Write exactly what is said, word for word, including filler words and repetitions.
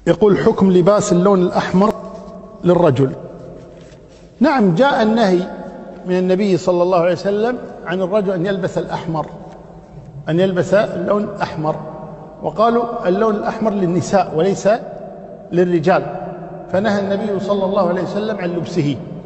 يقول: حكم لباس اللون الأحمر للرجل. نعم، جاء النهي من النبي صلى الله عليه وسلم عن الرجل أن يلبس الأحمر، أن يلبس اللون الأحمر، وقالوا اللون الأحمر للنساء وليس للرجال، فنهى النبي صلى الله عليه وسلم عن لبسه.